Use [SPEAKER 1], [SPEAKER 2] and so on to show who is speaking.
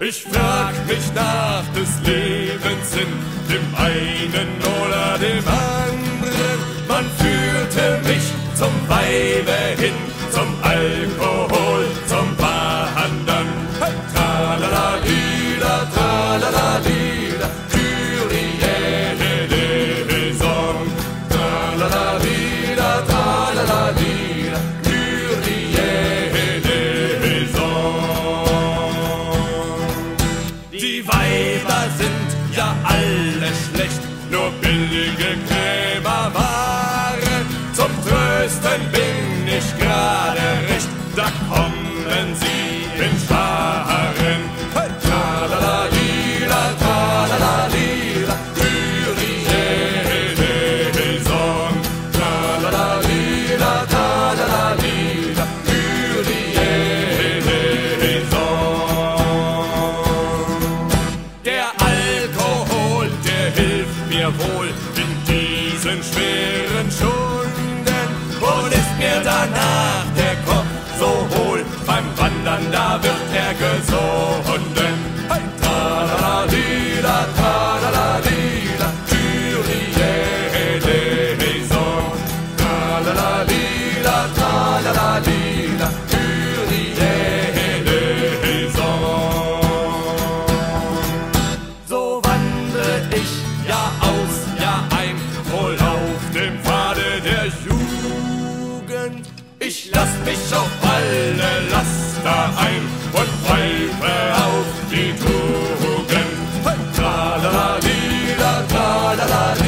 [SPEAKER 1] Ich frag mich nach des Lebens Sinn, dem einen oder dem anderen. Man führte mich zum Weibe hin, zum Alkohol, zum Wandern. Hey, tralalala, tralalala, Kyrie-Eleison. Tralalala, tralalala, die Weiber sind ja alle schlecht, nur billige Krämerware. Zum Trösten bin ich gerade recht, da kommen sie in Scharen. Hey, tralalala, tralalala, Kyrie-Eleison. Tralalala, tralalala, wohl in diesen schweren Stunden und ist mir danach der Kopf so hohl. Beim Wandern, da wird er gesunden. Hey, tralalala, tralalala, Kyrie-Eleison. Tralalala, tralalala, Kyrie-Eleison. So wandre ich Jahr aus, Jahr ein, wohl auf dem Pfade der Jugend. Ich lass mich auf alle Laster ein und pfeife auf die Tugend. Hey, tralalala, tralalala.